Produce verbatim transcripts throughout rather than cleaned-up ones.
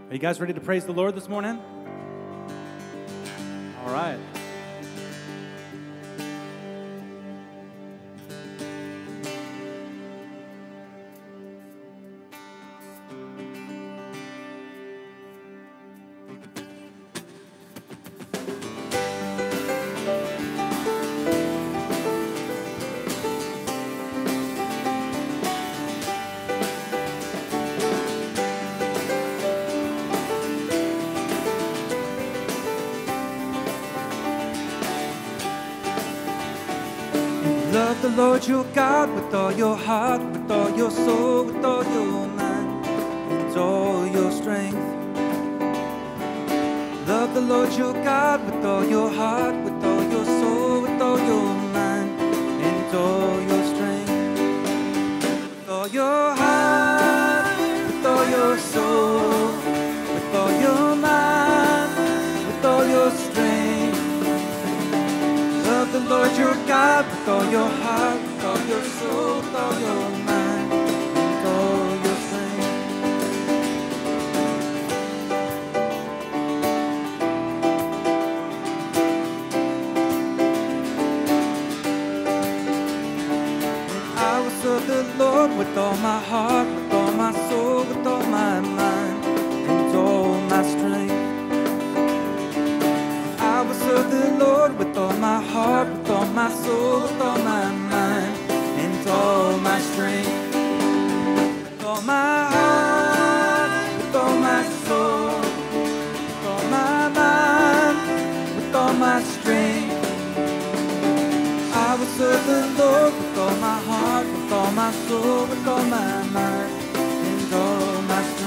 Are you guys ready to praise the Lord this morning? All right. Love the Lord your God with all your heart, with all your soul, with all your mind, and all your strength. Love the Lord your God with all your heart, with all your soul, with all your mind, and all your strength. With all your heart, with all your soul, with all your mind, with all your strength. Love the Lord your God with all your heart, with all your soul, with all your mind, with all your strength. And I will serve the Lord with all my heart, with all my soul, with all my mind, and all my strength. I will serve the Lord with all my heart, with all my soul, with all my mind, and all my strength. With all my heart, with all my soul, with all my mind, with all my strength. I will serve the Lord with all my heart, with all my soul, with all my mind, and all my strength.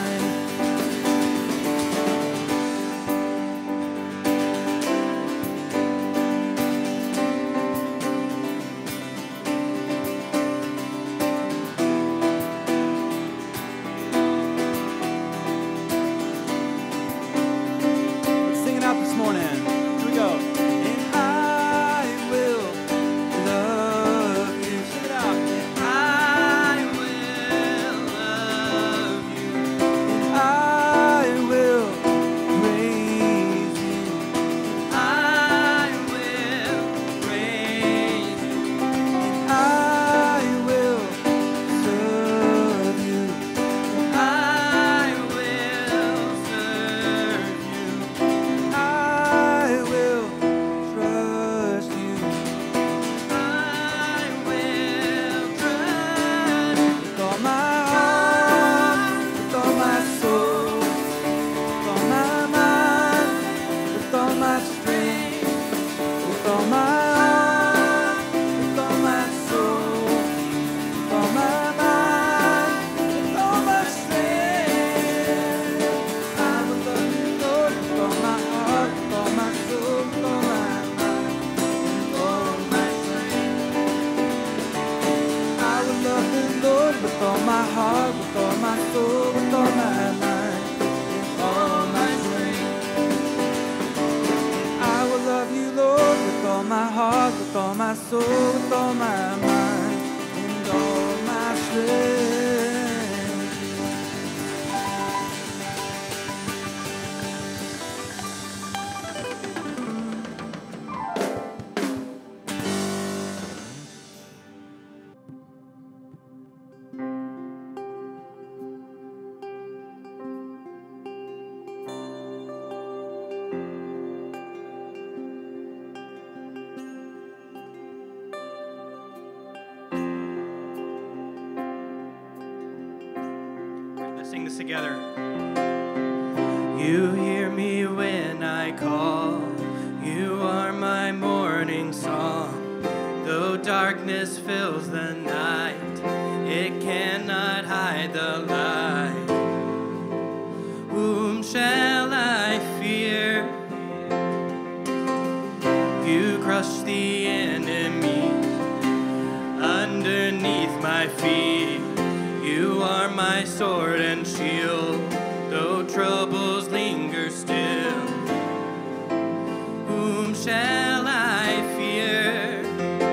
Sing this together. You hear me when I call. You are my morning song. Though darkness fills the night, it cannot hide the light. Whom shall I fear? You crush the enemy underneath my feet. You are my sword and shield, though troubles linger still. Whom shall I fear?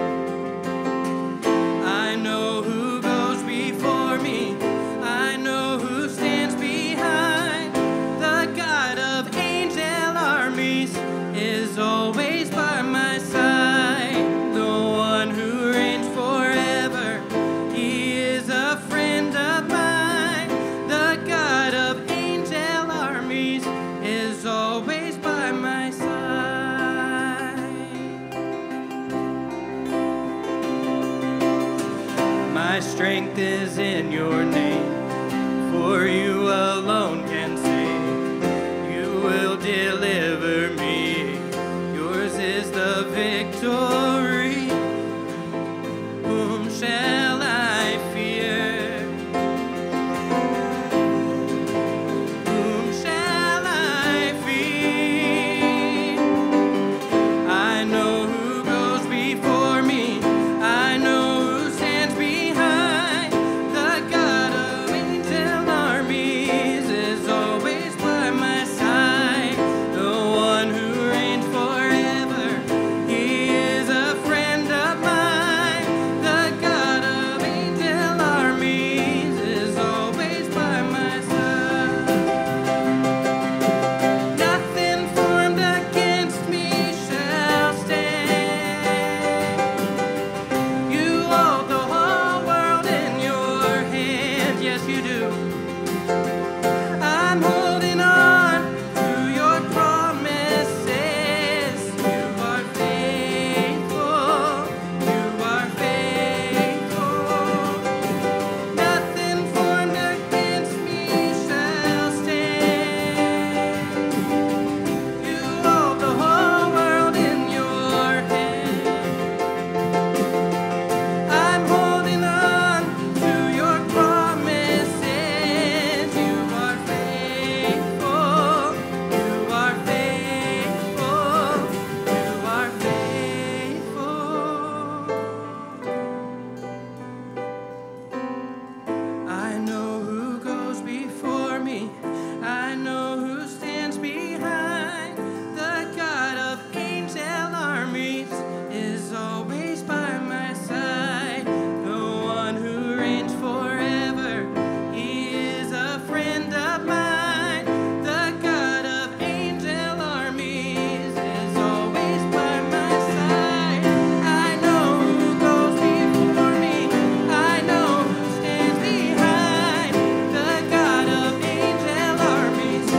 I know who goes before me. I know who stands behind. The strength is in your name, for you alone can save. You will deliver me. Yours is the victory. Whom shall I fear? Whom shall I fear? I know who goes before me. I know who stands behind. The God of angel armies is always by my side. The one who reigns forever, he is a friend of mine. The God of angel armies is always by my side. Nothing formed against me shall stand. You hold the whole world in your hands, yes you do. I'm holding on to your promises. You are faithful. You are faithful. Nothing formed against me shall stand. You hold the whole world in your hand. I'm holding on to your promises. You are faithful. You are faithful. You are faithful. I know who goes before me. I know who stands behind. The God of angel armies is always by my side. The one who reigns forever, he is a friend of mine. The God of angel armies is always by my side. I know who goes before me. I know who stands behind. The God of angel armies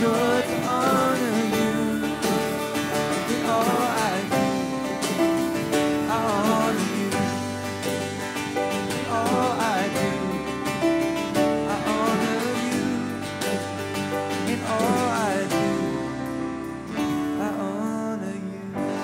joy to honor you. In all I do, I honor you. In all I do, I honor you. In all I do, I honor you.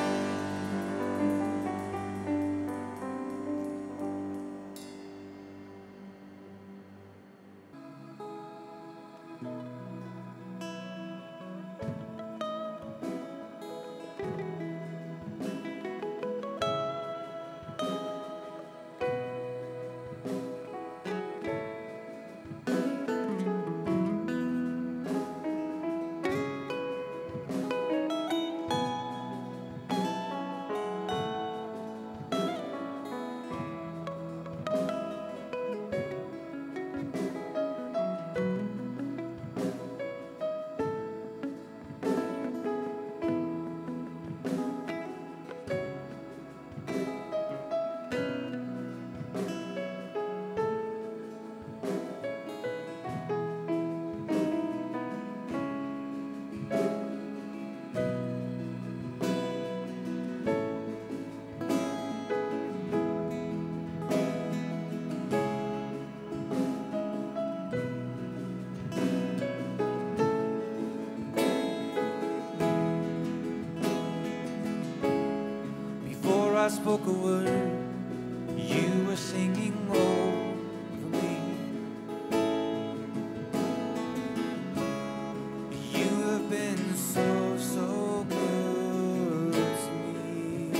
I spoke a word, you were singing over me. You have been so, so good to me.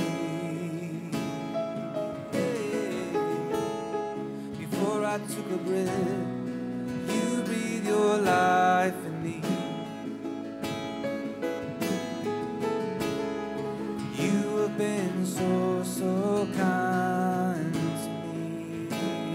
Hey. Before I took a breath, you breathed your life in me. You have been so, so kind to me.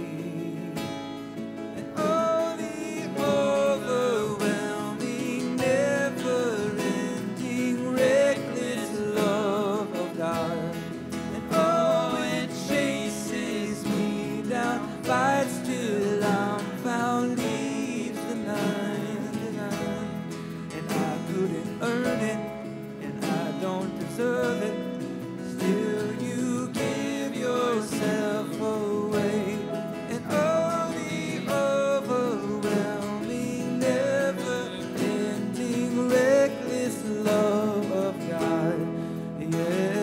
And oh, the overwhelming, never-ending, reckless love of God. And oh, it chases me down, fights till I'm found, leaves the ninety-nine. And I couldn't earn it, and I don't deserve it. Still you give yourself away. And oh, the overwhelming, never-ending, reckless love of God. Yeah.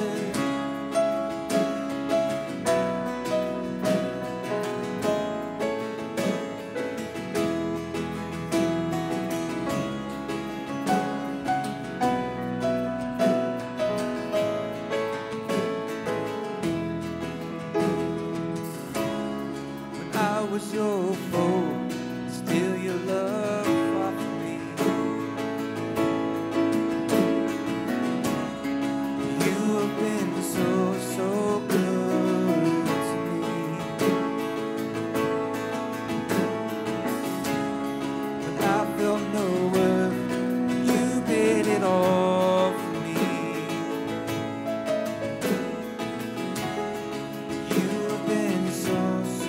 I was your foe, still your love fought for me. You have been so, so good to me. When I felt no worth, you paid it all for me. You have been so, so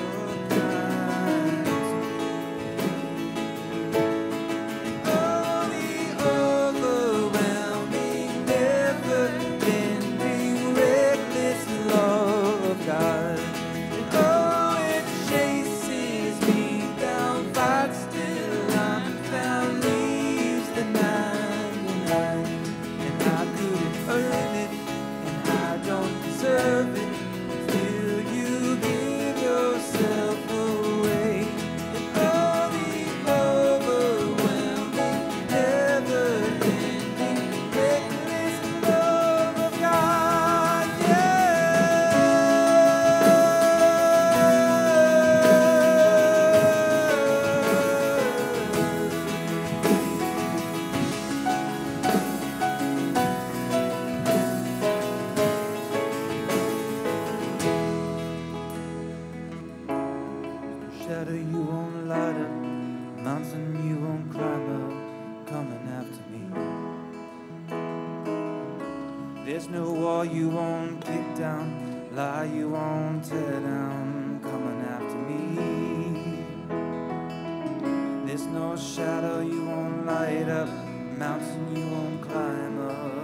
shadow you won't light up, mountain you won't climb up, coming after me. There's no wall you won't kick down, lie you won't tear down, coming after me. There's no shadow you won't light up, mountain you won't climb up.